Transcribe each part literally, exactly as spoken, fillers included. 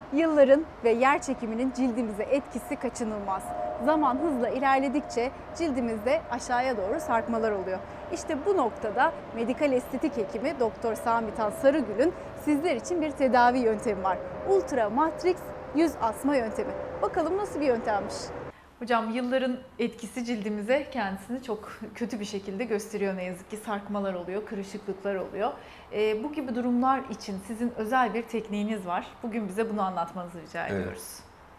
Yılların ve yer çekiminin cildimize etkisi kaçınılmaz. Zaman hızla ilerledikçe cildimizde aşağıya doğru sarkmalar oluyor. İşte bu noktada medikal estetik hekimi Doktor Samitan Sarıgül'ün sizler için bir tedavi yöntemi var. Ultra Matrix yüz asma yöntemi. Bakalım nasıl bir yöntemmiş? Hocam yılların etkisi cildimize kendisini çok kötü bir şekilde gösteriyor ne yazık ki. Sarkmalar oluyor, kırışıklıklar oluyor. E, bu gibi durumlar için sizin özel bir tekniğiniz var. Bugün bize bunu anlatmanızı rica ediyoruz.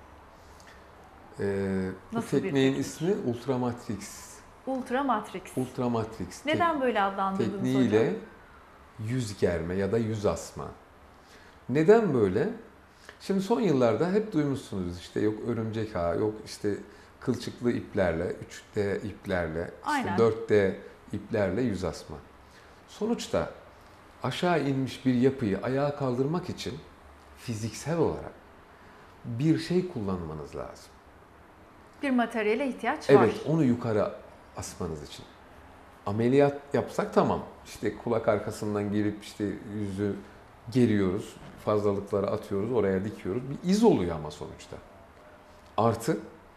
Evet. Ee, bu Nasıl bir tekniğin teknik? ismi Ultra Matrix. Ultra Matrix. Ultra Matrix Neden böyle adlandırdınız tekniğiyle hocam? yüz germe ya da yüz asma. Neden böyle? Şimdi son yıllarda hep duymuşsunuz işte yok örümcek ağı, yok işte kılçıklı iplerle, üç D iplerle, Aynen. işte dört D iplerle yüz asma. Sonuçta aşağı inmiş bir yapıyı ayağa kaldırmak için fiziksel olarak bir şey kullanmanız lazım. Bir materyale ihtiyaç var. Evet, onu yukarı asmanız için. Ameliyat yapsak tamam. İşte kulak arkasından girip işte yüzü geriyoruz, fazlalıkları atıyoruz, oraya dikiyoruz. Bir iz oluyor ama sonuçta. Artı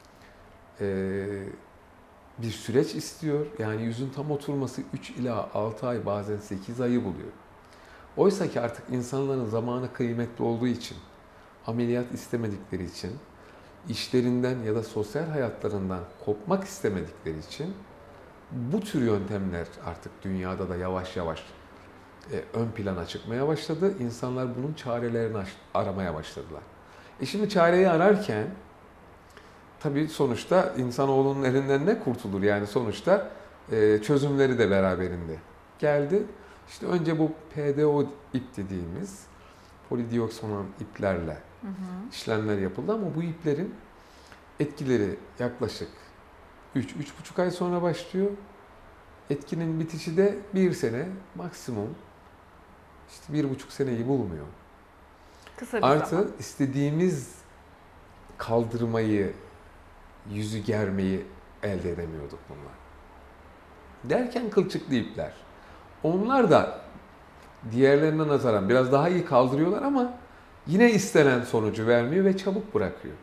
e, bir süreç istiyor. Yani yüzün tam oturması üç ila altı ay, bazen sekiz ayı buluyor. Oysa ki artık insanların zamanı kıymetli olduğu için, ameliyat istemedikleri için, işlerinden ya da sosyal hayatlarından kopmak istemedikleri için bu tür yöntemler artık dünyada da yavaş yavaş e, ön plana çıkmaya başladı. İnsanlar bunun çarelerini aramaya başladılar. E şimdi çareyi ararken tabii sonuçta insanoğlunun elinden ne kurtulur? Yani sonuçta e, çözümleri de beraberinde geldi. İşte önce bu P D O ip dediğimiz polidioksonam iplerle Hı hı. işlemler yapıldı ama bu iplerin etkileri yaklaşık üç üç buçuk ay sonra başlıyor. Etkinin bitişi de bir sene maksimum, işte bir buçuk seneyi bulmuyor. Kısa bir Artı zaman. istediğimiz kaldırmayı, yüzü germeyi elde edemiyorduk bunlar. Derken kılçıklı ipler. Onlar da diğerlerine nazaran biraz daha iyi kaldırıyorlar ama yine istenen sonucu vermiyor ve çabuk bırakıyor.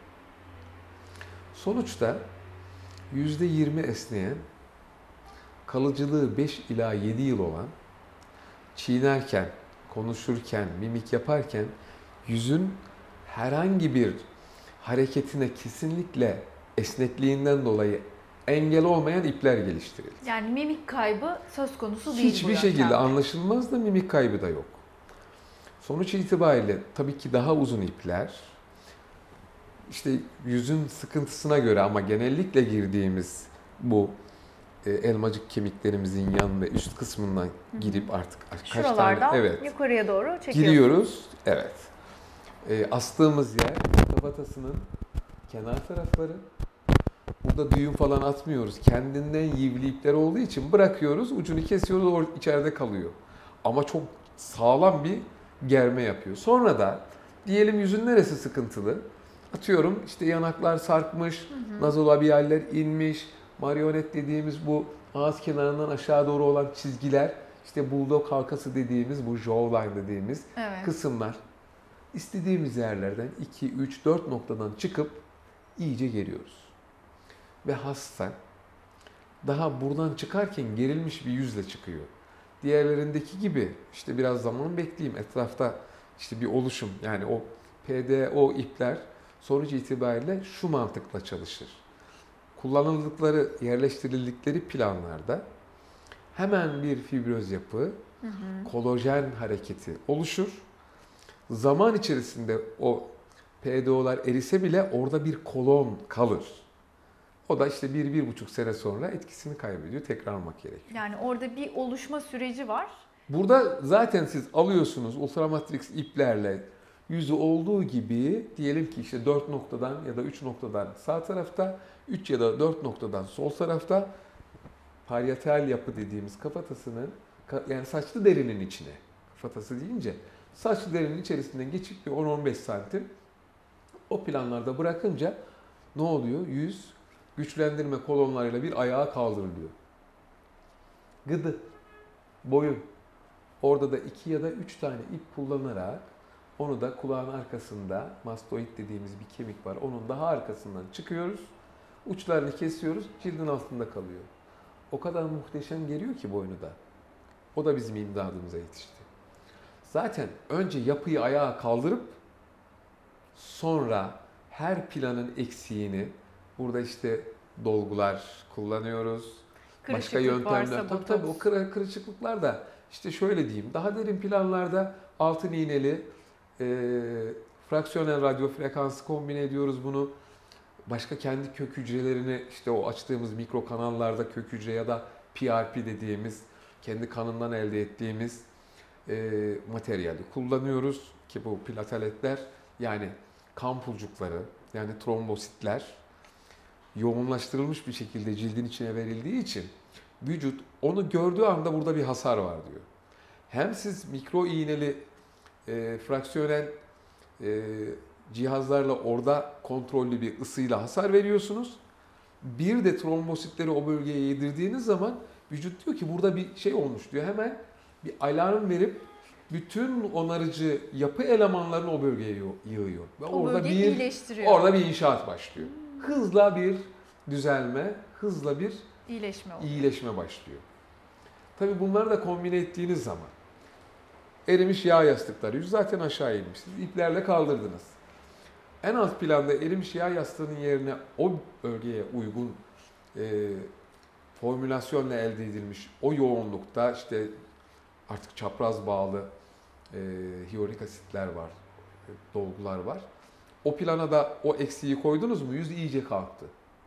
Sonuçta yüzde yirmi esneyen, kalıcılığı beş ila yedi yıl olan, çiğnerken, konuşurken, mimik yaparken yüzün herhangi bir hareketine kesinlikle esnekliğinden dolayı engel olmayan ipler geliştirildi. Yani mimik kaybı söz konusu değil bu Hiçbir şekilde yöntemde. anlaşılmaz da mimik kaybı da yok. Sonuç itibariyle tabii ki daha uzun ipler, işte yüzün sıkıntısına göre ama genellikle girdiğimiz bu e, elmacık kemiklerimizin yan ve üst kısmından girip artık kaç Şuralardan tane evet yukarıya doğru çekiyorsunuz. giriyoruz. Evet. E, astığımız yer kafatasının kenar tarafları. Burada düğüm falan atmıyoruz. Kendinden yivli ipler olduğu için bırakıyoruz, ucunu kesiyoruz, o içeride kalıyor. Ama çok sağlam bir germe yapıyor. Sonra da diyelim yüzün neresi sıkıntılı? Atıyorum işte yanaklar sarkmış, hı hı. nazolabiyaller inmiş, marionet dediğimiz bu ağız kenarından aşağı doğru olan çizgiler, işte bulldog halkası dediğimiz bu jawline dediğimiz Evet. kısımlar. İstediğimiz yerlerden iki, üç, dört noktadan çıkıp iyice geriyoruz. Ve hasta daha buradan çıkarken gerilmiş bir yüzle çıkıyor. Diğerlerindeki gibi işte biraz zaman bekleyeyim, etrafta işte bir oluşum, yani o P D O ipler sonuç itibariyle şu mantıkla çalışır. Kullanıldıkları, yerleştirildikleri planlarda hemen bir fibroz yapı, hı hı. kolajen hareketi oluşur. Zaman içerisinde o P D O'lar erise bile orada bir kolon kalır. O da işte bir, bir buçuk sene sonra etkisini kaybediyor. Tekrar almak gerekiyor. Yani orada bir oluşma süreci var. Burada zaten siz alıyorsunuz ultramatrix iplerle yüzü olduğu gibi, diyelim ki işte dört noktadan ya da üç noktadan sağ tarafta, üç ya da dört noktadan sol tarafta parietal yapı dediğimiz kafatasının, yani saçlı derinin içine, kafatası deyince saçlı derinin içerisinden geçip bir on on beş santim o planlarda bırakınca ne oluyor? Yüz güçlendirme kolonlarıyla bir ayağa kaldırılıyor. Gıdı, boyun. Orada da iki ya da üç tane ip kullanarak Onu da kulağın arkasında mastoid dediğimiz bir kemik var. Onun daha arkasından çıkıyoruz. Uçlarını kesiyoruz. Cildin altında kalıyor. O kadar muhteşem geliyor ki boynu da. O da bizim imdadımıza yetişti. Zaten önce yapıyı ayağa kaldırıp sonra her planın eksiğini, burada işte dolgular kullanıyoruz. Başka Kırışıklık yöntemler. varsa Tabii tabii o botoks. kır- kırışıklıklar da işte şöyle diyeyim. Daha derin planlarda altın iğneli e, fraksiyonel radyo frekansı kombine ediyoruz bunu. Başka kendi kök hücrelerini işte o açtığımız mikro kanallarda kök hücre ya da P R P dediğimiz kendi kanından elde ettiğimiz e, materyali kullanıyoruz ki bu plateletler yani kan pulcukları yani trombositler yoğunlaştırılmış bir şekilde cildin içine verildiği için vücut onu gördüğü anda burada bir hasar var diyor. Hem siz mikro iğneli e, fraksiyonel e, cihazlarla orada kontrollü bir ısıyla hasar veriyorsunuz. Bir de trombositleri o bölgeye yedirdiğiniz zaman vücut diyor ki burada bir şey olmuş diyor. Hemen bir alarm verip bütün onarıcı yapı elemanlarını o bölgeye yığıyor. Ve O orada bölgeyi bir iyileştiriyor. orada bir inşaat başlıyor. Hızla bir düzelme, hızla bir İyileşme oluyor. iyileşme başlıyor. Tabii bunları da kombine ettiğiniz zaman erimiş yağ yastıkları, yüz zaten aşağı inmişsiniz. İplerle kaldırdınız. En alt planda erimiş yağ yastığının yerine o bölgeye uygun e, formülasyonla elde edilmiş o yoğunlukta işte artık çapraz bağlı e, hyaluronik asitler var, e, dolgular var. O plana da o eksiği koydunuz mu yüz iyice kalktı.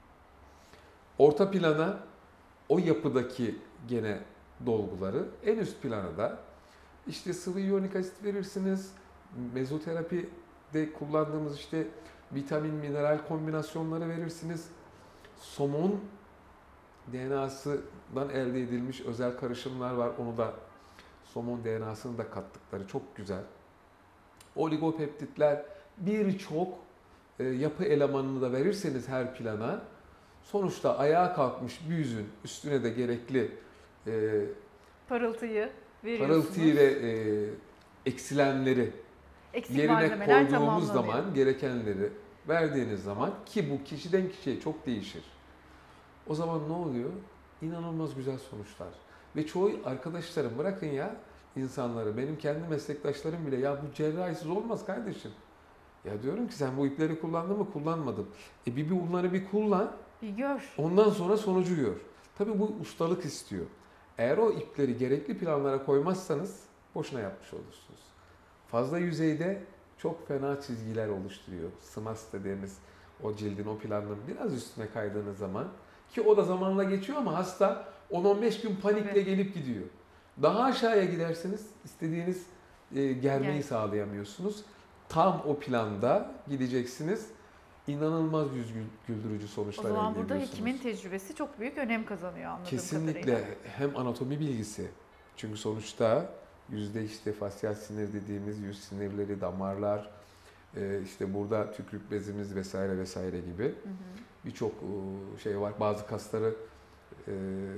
Orta plana o yapıdaki gene dolguları, en üst plana da işte sıvı hyaluronik asit verirsiniz. Mezoterapide kullandığımız işte vitamin, mineral kombinasyonları verirsiniz. Somon D N A'sından elde edilmiş özel karışımlar var. Onu da somon D N A'sını da kattıkları çok güzel. Oligopeptitler birçok e, yapı elemanını da verirseniz her plana sonuçta ayağa kalkmış bir yüzün üstüne de gerekli e, Parıltıyı veriyorsunuz. parıltıyı ve e, eksilenleri Eksik yerine malzemeler koyduğumuz tamamlanıyor. zaman gerekenleri verdiğiniz zaman ki bu kişiden kişiye çok değişir. O zaman ne oluyor? İnanılmaz güzel sonuçlar. Ve çoğu arkadaşlarım bırakın ya insanları, benim kendi meslektaşlarım bile ya bu cerrahisiz olmaz kardeşim. Ya diyorum ki sen bu ipleri kullandın mı? Kullanmadım. E bir, bir bunları bir kullan, Bir gör. ondan sonra sonucu gör. Tabii bu ustalık istiyor. Eğer o ipleri gerekli planlara koymazsanız boşuna yapmış olursunuz. Fazla yüzeyde çok fena çizgiler oluşturuyor. Smas dediğimiz o cildin o planın biraz üstüne kaydığınız zaman ki o da zamanla geçiyor ama hasta on on beş gün panikle Evet. gelip gidiyor. Daha aşağıya giderseniz istediğiniz e, germeyi Gel. sağlayamıyorsunuz. Tam o planda gideceksiniz. İnanılmaz yüz gül- güldürücü O sonuçlar zaman elde burada ediyorsunuz. hekimin tecrübesi çok büyük önem kazanıyor anladığım Kesinlikle kadarıyla. hem anatomi bilgisi. Çünkü sonuçta yüzde işte fasyal sinir dediğimiz yüz sinirleri, damarlar, e, işte burada tükürük bezimiz vesaire vesaire gibi Hı hı. birçok e, şey var. Bazı kasları e,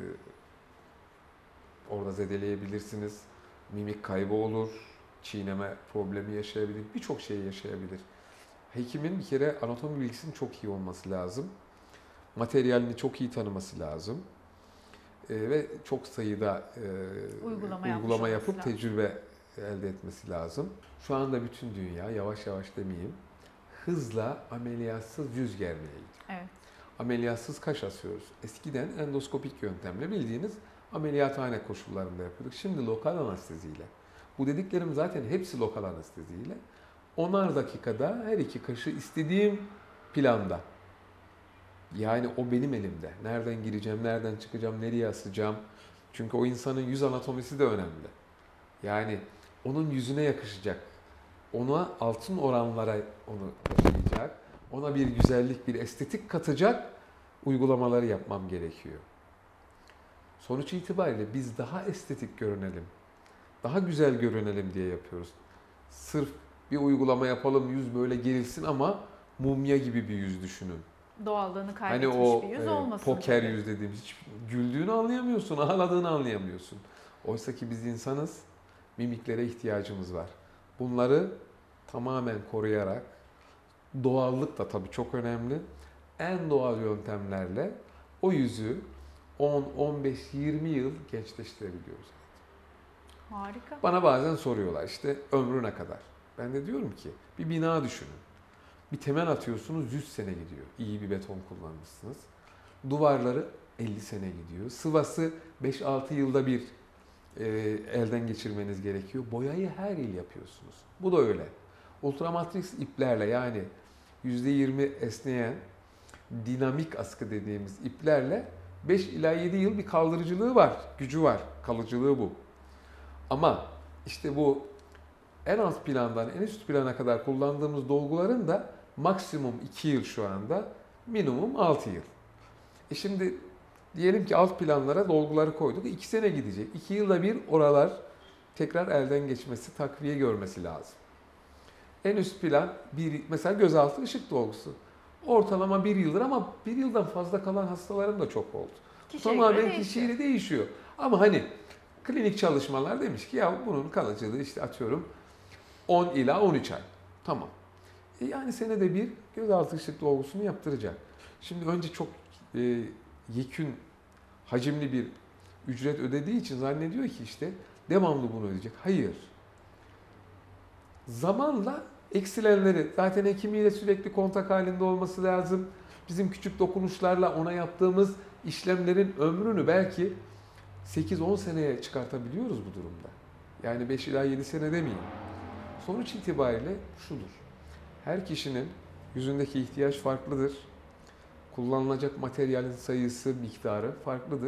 orada zedeleyebilirsiniz. Mimik kaybı olur, çiğneme problemi yaşayabilir, birçok şey yaşayabilir. Hekimin bir kere anatomi bilgisinin çok iyi olması lazım. Materyalini çok iyi tanıması lazım. E, ve çok sayıda e, Uygulama yapmış uygulama olması yapıp lazım. tecrübe elde etmesi lazım. Şu anda bütün dünya yavaş yavaş demeyeyim, hızla ameliyatsız yüz germeye gidiyor. Evet. Ameliyatsız kaş asıyoruz. Eskiden endoskopik yöntemle bildiğiniz ameliyathane koşullarında yapıyorduk. Şimdi lokal anesteziyle. Bu dediklerim zaten hepsi lokal anesteziyle. Onar dakikada her iki kaşı istediğim planda. Yani o benim elimde. Nereden gireceğim, nereden çıkacağım, nereye asacağım. Çünkü o insanın yüz anatomisi de önemli. Yani onun yüzüne yakışacak. Ona altın oranlara onu taşıyacak. Ona bir güzellik, bir estetik katacak uygulamaları yapmam gerekiyor. Sonuç itibariyle biz daha estetik görünelim, daha güzel görünelim diye yapıyoruz. Sırf bir uygulama yapalım, yüz böyle gerilsin ama mumya gibi bir yüz düşünün. Doğallığını Hani kaybetmiş o bir yüz e, olmasın. poker tabii. yüz dediğimiz, hiç güldüğünü anlayamıyorsun, ağladığını anlayamıyorsun. Oysa ki biz insanız, mimiklere ihtiyacımız var. Bunları tamamen koruyarak, doğallık da tabii çok önemli. En doğal yöntemlerle o yüzü on, on beş, yirmi yıl gençleştirebiliyoruz. Harika. Bana bazen soruyorlar işte ömrü ne kadar? Ben de diyorum ki bir bina düşünün. Bir temel atıyorsunuz yüz sene gidiyor. İyi bir beton kullanmışsınız. Duvarları elli sene gidiyor. Sıvası beş altı yılda bir e, elden geçirmeniz gerekiyor. Boyayı her yıl yapıyorsunuz. Bu da öyle. Ultramatrix iplerle yani yüzde yirmi esneyen dinamik askı dediğimiz iplerle beş ila yedi yıl bir kaldırıcılığı var. Gücü var. Kalıcılığı bu. Ama işte bu en alt plandan en üst plana kadar kullandığımız dolguların da maksimum iki yıl şu anda, minimum altı yıl. E şimdi diyelim ki alt planlara dolguları koyduk. iki sene gidecek. iki yılda bir oralar tekrar elden geçmesi, takviye görmesi lazım. En üst plan bir, mesela gözaltı ışık dolgusu. Ortalama bir yıldır ama bir yıldan fazla kalan hastalarım da çok oldu. Kişiye Tamamen göre değişiyor. kişiyle değişiyor. Ama hani klinik çalışmalar demiş ki ya bunun kalıcılığı işte atıyorum on ila on üç ay. Tamam. E yani senede bir gözaltı ışık dolgusunu yaptıracak. Şimdi önce çok e, yekün, hacimli bir ücret ödediği için zannediyor ki işte devamlı bunu ödeyecek. Hayır. Zamanla eksilenleri, zaten hekimiyle sürekli kontak halinde olması lazım. Bizim küçük dokunuşlarla ona yaptığımız işlemlerin ömrünü belki sekiz on seneye çıkartabiliyoruz bu durumda. Yani beş ila yedi sene demeyeyim. Sonuç itibariyle şudur. Her kişinin yüzündeki ihtiyaç farklıdır. Kullanılacak materyalin sayısı, miktarı farklıdır.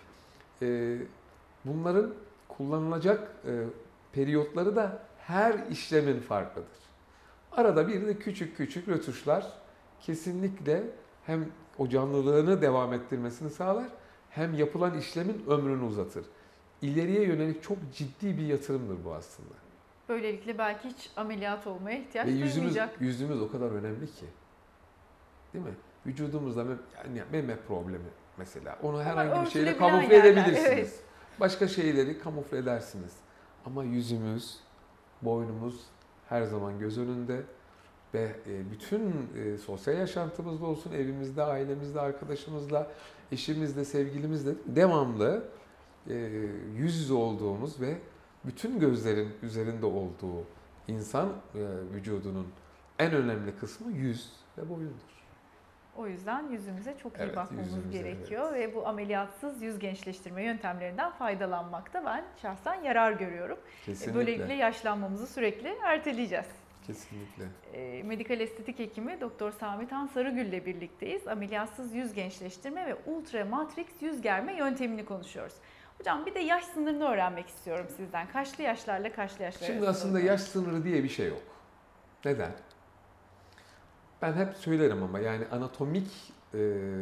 Bunların kullanılacak periyotları da her işlemin farklıdır. Arada bir de küçük küçük rötuşlar kesinlikle hem o canlılığını devam ettirmesini sağlar hem yapılan işlemin ömrünü uzatır. İleriye yönelik çok ciddi bir yatırımdır bu aslında. Böylelikle belki hiç ameliyat olmaya ihtiyaç Ve yüzümüz, duymayacak. yüzümüz o kadar önemli ki. Değil mi? Vücudumuzda mem yani meme problemi mesela. Onu herhangi bir şeyle örtülebilen kamufle yerler, edebilirsiniz. evet. Başka şeyleri kamufle edersiniz. Ama yüzümüz, boynumuz her zaman göz önünde ve bütün sosyal yaşantımızda olsun, evimizde, ailemizde, arkadaşımızla, eşimizle, sevgilimizle devamlı yüz yüze olduğumuz ve bütün gözlerin üzerinde olduğu insan vücudunun en önemli kısmı yüz ve boyundur. O yüzden yüzümüze çok iyi Evet, bakmamız yüzümüze, gerekiyor ve bu ameliyatsız yüz gençleştirme yöntemlerinden faydalanmakta ben şahsen yarar görüyorum. Kesinlikle. Böylelikle yaşlanmamızı sürekli erteleyeceğiz. Kesinlikle. E, medikal estetik hekimi Doktor Sami Tan Sarıgül ile birlikteyiz. Ameliyatsız yüz gençleştirme ve ultra matrix yüz germe yöntemini konuşuyoruz. Hocam bir de yaş sınırını öğrenmek istiyorum sizden. Kaçlı yaşlarla kaçlı yaşlar Şimdi arasında aslında uygun? yaş sınırı diye bir şey yok. Neden? Ben hep söylerim ama yani anatomik e,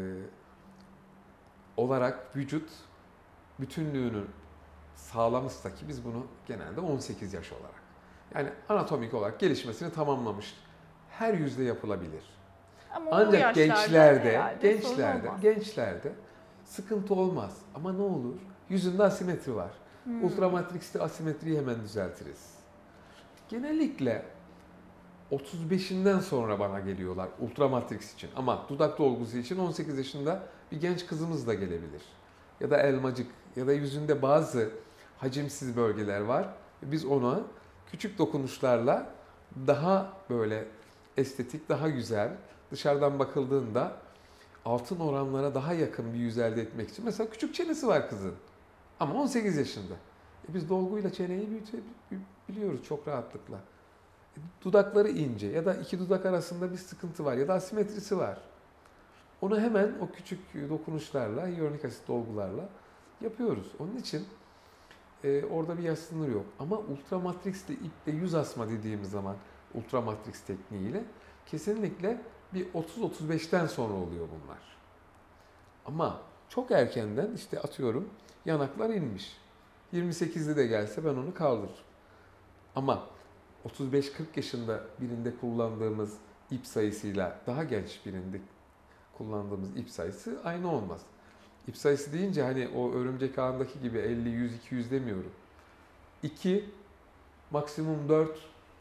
olarak vücut bütünlüğünü sağlamışsa ki biz bunu genelde on sekiz yaş olarak. Yani anatomik olarak gelişmesini tamamlamış. Her yüzde yapılabilir. Ama o Ancak yaşlarda gençlerde, herhalde sorun gençlerde, olmaz. gençlerde sıkıntı olmaz. Ama ne olur? Yüzünde asimetri var. Hmm. Ultramatrix'te asimetriyi hemen düzeltiriz. Genellikle otuz beşinden sonra bana geliyorlar ultramatrix için. Ama dudak dolgusu için on sekiz yaşında bir genç kızımız da gelebilir. Ya da elmacık ya da yüzünde bazı hacimsiz bölgeler var. Biz ona küçük dokunuşlarla daha böyle estetik, daha güzel, dışarıdan bakıldığında altın oranlara daha yakın bir yüz elde etmek için. Mesela küçük çenesi var kızın ama on sekiz yaşında. E biz dolguyla çeneyi büyütebiliyoruz çok rahatlıkla. Dudakları ince ya da iki dudak arasında bir sıkıntı var ya da asimetrisi var. Onu hemen o küçük dokunuşlarla, hyaluronik asit dolgularla yapıyoruz. Onun için e, orada bir yaş sınırı yok. Ama ultramatrixle iple yüz asma dediğimiz zaman ultramatrix tekniğiyle kesinlikle bir otuz otuz beşten sonra oluyor bunlar. Ama çok erkenden işte atıyorum yanaklar inmiş. yirmi sekizde de gelse ben onu kaldırırım. Ama otuz beş kırk yaşında birinde kullandığımız ip sayısıyla daha genç birinde kullandığımız ip sayısı aynı olmaz. İp sayısı deyince hani o örümcek ağındaki gibi elli, yüz, iki yüz demiyorum. iki, maksimum dört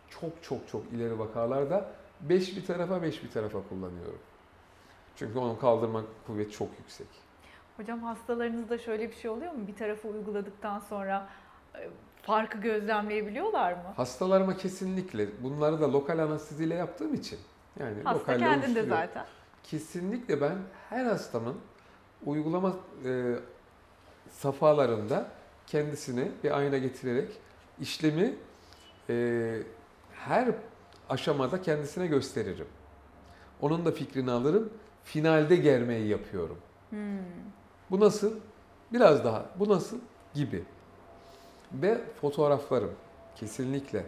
çok çok çok ileri vakalarda beş bir tarafa beş bir tarafa kullanıyorum. Çünkü onun kaldırma kuvveti çok yüksek. Hocam hastalarınızda şöyle bir şey oluyor mu? Bir tarafı uyguladıktan sonra e, farkı gözlemleyebiliyorlar mı? Hastalarıma kesinlikle, bunları da lokal anesteziyle yaptığım için, yani Hasta lokalle kendinde oluşturuyor. zaten. Kesinlikle ben her hastamın uygulama e, safhalarında kendisini bir ayna getirerek işlemi e, her aşamada kendisine gösteririm. Onun da fikrini alırım. Finalde germeyi yapıyorum. Hmm. Bu nasıl? Biraz daha. Bu nasıl? Gibi. Ve fotoğraflarım. Kesinlikle.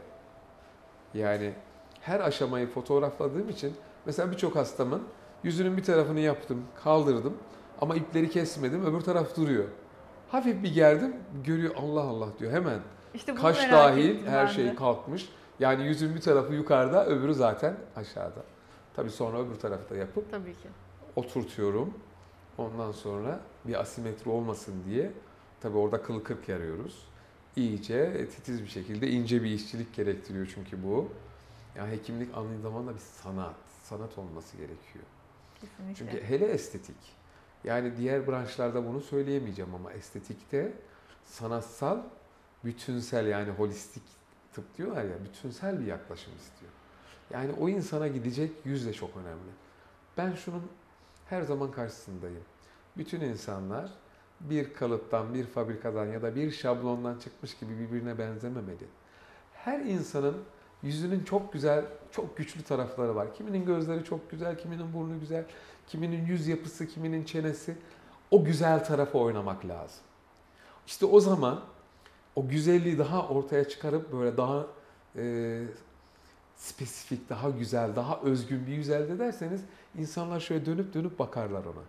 Yani her aşamayı fotoğrafladığım için mesela birçok hastamın yüzünün bir tarafını yaptım, kaldırdım ama ipleri kesmedim, öbür taraf duruyor. Hafif bir gerdim, görüyor, Allah Allah diyor hemen. İşte bunu Kaş merak dahil ettim her ben şey de. kalkmış. Yani yüzün bir tarafı yukarıda, öbürü zaten aşağıda. Tabii sonra öbür tarafı da yapıp Tabii ki. oturtuyorum. Ondan sonra bir asimetri olmasın diye tabii orada kılı kırk yarıyoruz. İyice titiz bir şekilde ince bir işçilik gerektiriyor çünkü bu. Yani hekimlik aynı zamanda bir sanat, sanat olması gerekiyor. Kesinlikle. Çünkü hele estetik. Yani diğer branşlarda bunu söyleyemeyeceğim ama estetikte sanatsal, bütünsel yani holistik tıp diyorlar ya, bütünsel bir yaklaşım istiyor. Yani o insana gidecek yüz de çok önemli. Ben şunun her zaman karşısındayım. Bütün insanlar bir kalıptan, bir fabrikadan ya da bir şablondan çıkmış gibi birbirine benzememeli. Her insanın yüzünün çok güzel, çok güçlü tarafları var. Kiminin gözleri çok güzel, kiminin burnu güzel, kiminin yüz yapısı, kiminin çenesi. O güzel tarafa oynamak lazım. İşte o zaman o güzelliği daha ortaya çıkarıp böyle daha e, spesifik, daha güzel, daha özgün bir yüz elde ederseniz insanlar şöyle dönüp dönüp bakarlar ona.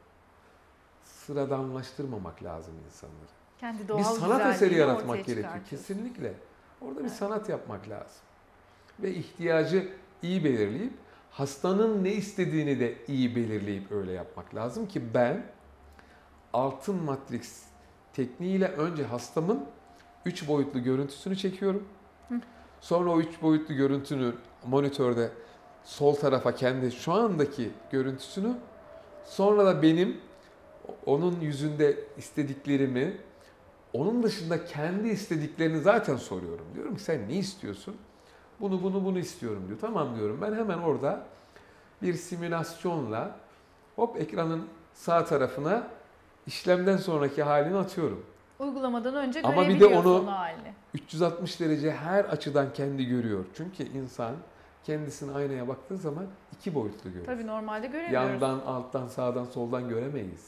Sıradanlaştırmamak lazım insanları. Kendi doğal Bir sanat eseri güzelliğini yaratmak ortaya gerekiyor. çıkartıyorsun. Kesinlikle. Orada bir Evet. sanat yapmak lazım. Ve ihtiyacı iyi belirleyip hastanın ne istediğini de iyi belirleyip öyle yapmak lazım ki ben altın matrix tekniğiyle önce hastamın üç boyutlu görüntüsünü çekiyorum. Hı. Sonra o üç boyutlu görüntünü monitörde sol tarafa kendi şu andaki görüntüsünü, sonra da benim onun yüzünde istediklerimi, onun dışında kendi istediklerini zaten soruyorum. Diyorum ki sen ne istiyorsun? Bunu bunu bunu istiyorum diyor. Tamam diyorum. Ben hemen orada bir simülasyonla hop ekranın sağ tarafına işlemden sonraki halini atıyorum. Uygulamadan önce Ama bir de görebiliyorsun onu- o halini. üç yüz altmış derece her açıdan kendi görüyor. Çünkü insan kendisine aynaya baktığı zaman iki boyutlu görür. Tabii normalde göremiyoruz. Yandan, alttan, sağdan, soldan göremeyiz.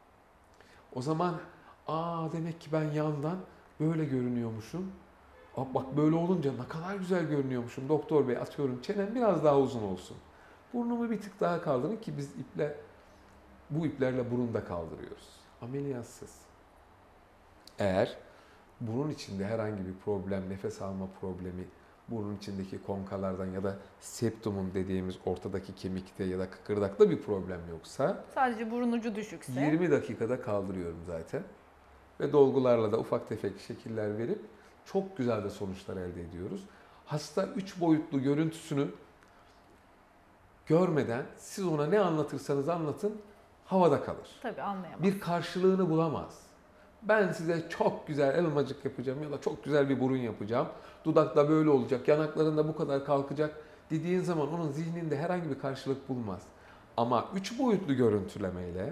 O zaman aa demek ki ben yandan böyle görünüyormuşum. Aa, bak böyle olunca ne kadar güzel görünüyormuşum. Doktor bey atıyorum çenem biraz daha uzun olsun. Burnumu bir tık daha kaldırın ki biz iple bu iplerle burun da kaldırıyoruz. Ameliyatsız. Eğer burun içinde herhangi bir problem, nefes alma problemi, burnun içindeki konkalardan ya da septumum dediğimiz ortadaki kemikte ya da kıkırdakta bir problem yoksa Sadece burun ucu düşükse. yirmi dakikada kaldırıyorum zaten. Ve dolgularla da ufak tefek şekiller verip çok güzel de sonuçlar elde ediyoruz. Hasta üç boyutlu görüntüsünü görmeden siz ona ne anlatırsanız anlatın havada kalır. Tabii anlayamaz. Bir karşılığını bulamaz. Ben size çok güzel elmacık yapacağım ya da çok güzel bir burun yapacağım. Dudakta böyle olacak, yanaklarında bu kadar kalkacak dediğin zaman onun zihninde herhangi bir karşılık bulmaz. Ama üç boyutlu görüntülemeyle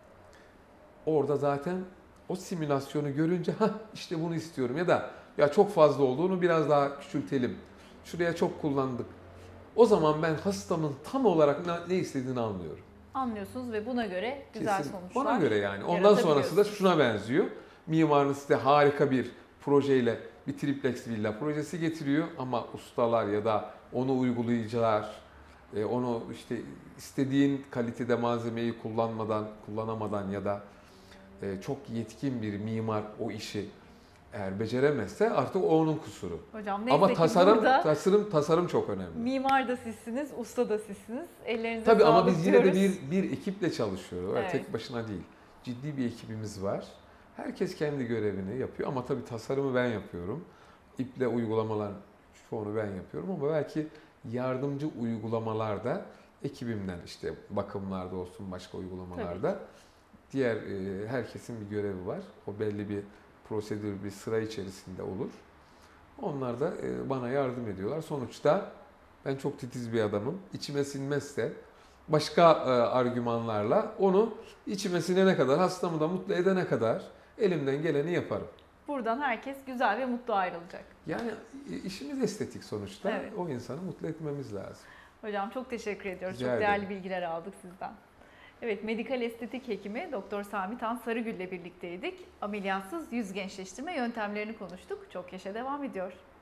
orada zaten o simülasyonu görünce ha işte bunu istiyorum ya da ya çok fazla olduğunu biraz daha küçültelim. Şuraya çok kullandık. O zaman ben hastamın tam olarak ne, ne istediğini anlıyorum. Anlıyorsunuz ve buna göre güzel Kesin. sonuçlar Ona göre yani. Ondan sonrası da yaratabiliyorsunuz. şuna benziyor. Mimarınız size harika bir projeyle bir triplex villa projesi getiriyor ama ustalar ya da onu uygulayıcılar e, onu işte istediğin kalitede malzemeyi kullanmadan, kullanamadan ya da e, çok yetkin bir mimar o işi eğer beceremezse artık o onun kusuru. Hocam neyse Ama ki tasarım, burada tasarım, tasarım çok önemli. mimar da sizsiniz, usta da sizsiniz. Ellerinize Tabii ama sağlık biz yine de diyoruz. bir, bir ekiple çalışıyoruz. Öyle Evet. tek başına değil. Ciddi bir ekibimiz var. Herkes kendi görevini yapıyor ama tabii tasarımı ben yapıyorum. İple uygulamalar çoğunu ben yapıyorum ama belki yardımcı uygulamalarda ekibimden işte bakımlarda olsun başka uygulamalarda diğer e, herkesin bir görevi var. O belli bir prosedür, bir sıra içerisinde olur. Onlar da e, bana yardım ediyorlar. Sonuçta ben çok titiz bir adamım. İçime sinmezse başka e, argümanlarla onu içime sinene kadar, hastamı da mutlu edene kadar elimden geleni yaparım. Buradan herkes güzel ve mutlu ayrılacak. Yani işimiz estetik sonuçta. Evet. O insanı mutlu etmemiz lazım. Hocam çok teşekkür ediyoruz. Rica çok değerli ederim. bilgiler aldık sizden. Evet, medikal estetik hekimi Doktor Sami Tan Sarıgül ile birlikteydik. Ameliyatsız yüz gençleştirme yöntemlerini konuştuk. Çok yaşa devam ediyor.